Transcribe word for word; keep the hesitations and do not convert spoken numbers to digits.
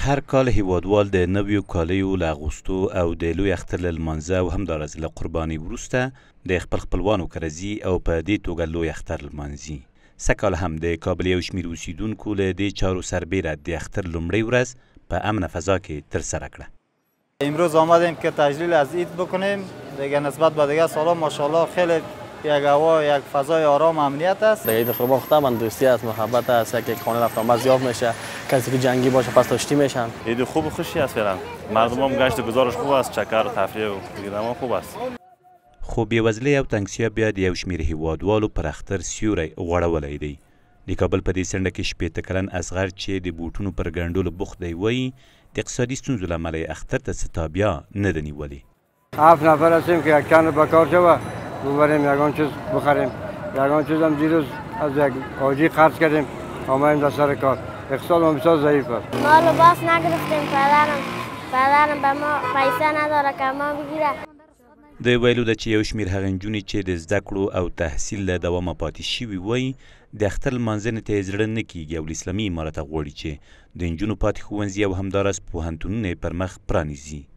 هر کال هیوادوال د نویو کالیو له اغوستو او د لوی اختر له لمانځه او همداراز له قربانۍ وروسته د خپل خپلوانو کره ځي او په دې توګه لوی اختر لمانځي. سږکال هم د کابل یو شمېر اوسېدونکو له دې چارو سربیره د اختر لومړۍ ورځ په امنه فضا کې ترسره کړه. امروز آمدیم که تجلیل از عید بکنیم. دیگه نسبت به دیگه سالا ماشاءالله خیلی یک هوا یک فضای آرام امنیت است. دیگه عید قربان خدا من دوستی است، محبت است، یک خانه رفت آمد زیاد میشه، کسی که جنگی باشه پس داشتی میشن. عید خوب و خوشی است فعلا. مردم هم گشت گزارش خوب است، چکر تفریح و دیگه خوب است. خو بېوزلۍ او تنګسیا بیا د یو شمېر هیوادوالو پر اختر سیوری غوړولی دی. د کابل په دې څنډه کې شپېته کلن اصغر چې د بوټونو پر ګنډلو بوخت دی وایي د اقتصادي ستونزو له امله یې اختر ته څه تابیا نه ده نیولې. هفت نفر هستیم که یک تن به کار شوه ببریم یگان چیز بخریم. یگان چیز هم دیروز از یک حاجی خرج کردیم آمدیم در سر کار. اقتصاد هم بسیار ضعیف است. ما لباس نگرفتیم، پدرم پدرم به ما پیسه نداره که ما بگیره. د ویلو ده چې یو شمېر هغه نجونې چې د زده کړو او تحصیل له دوامه پاتې شوي وایي د اختر لمانځنې ته یې زړه نه کېږي او له اسلامي امارته غواړي چې د نجونو پاتې ښوونځي او همداراز پوهنتونونه یې پر مخ پرانیزي.